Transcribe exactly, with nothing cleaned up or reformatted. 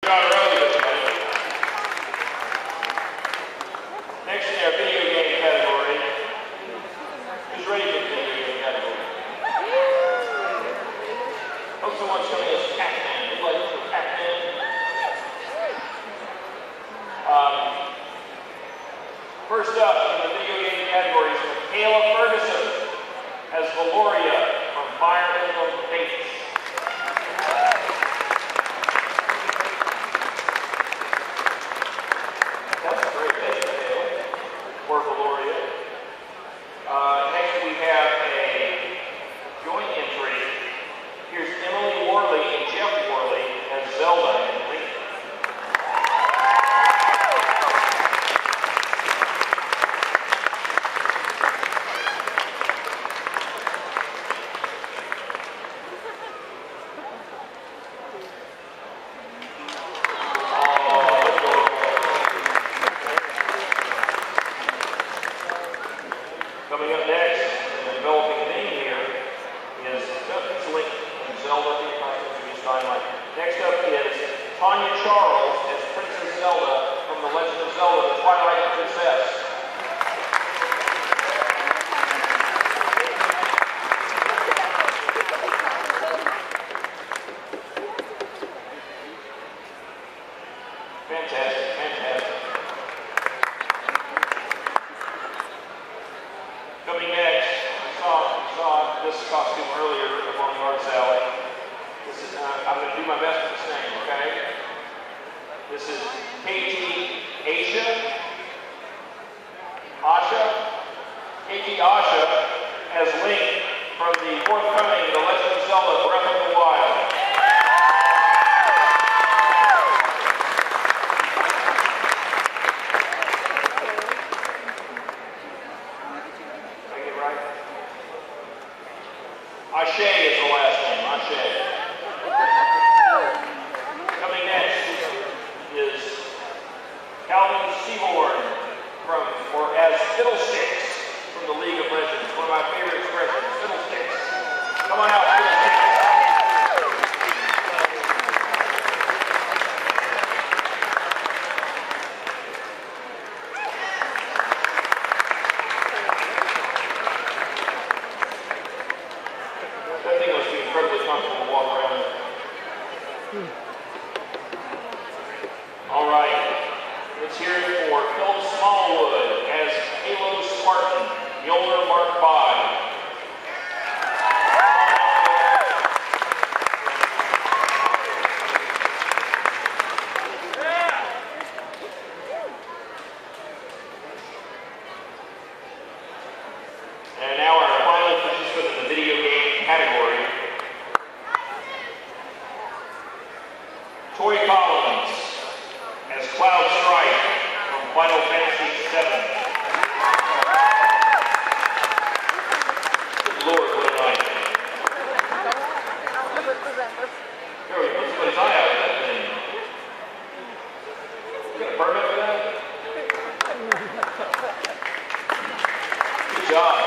Next in our video game category, who's ready for the video game category? Hope someone's coming as Pac-Man. Who'd like for Pac-Man? Um, first up in the video game category is Michaela Ferguson as Valoria from Fire Emblem Fates. That's great. Thank you, Michaela, for Valoria. Uh, next we have a joint entry. Here's Emily Worley and Jeff Worley as Zelda and Link. Coming up next, in the developing theme here, is it's Link and Zelda. Next up is Tanya Charles as Princess Zelda from The Legend of Zelda, The Twilight Princess. Fantastic, fantastic. Coming next, we saw, we saw this costume earlier up on the arts alley. This is, uh, I'm going to do my best with this name, okay? This is Katie Asha. Asha. Katie Asha as Link from the forthcoming The Legend of Zelda Breath of the Wild. Ashe is the last name, Ashe. Coming next is Calvin Seaborn from, or as Fiddlesticks from the League of Legends. One of my favorite expressions, Fiddlesticks. Come on out, Fiddlesticks. That thing must be incredibly comfortable to walk around with. All right, let's hear it for Phil Smallwood as Halo Spartan, Mjolnir Mark five. And now our final participant in the video game category, Tori Collins as Cloud Strike from Final Fantasy seven. Good Lord, what a night. There we put somebody's eye out of that thing. You got a permit for that? Good job.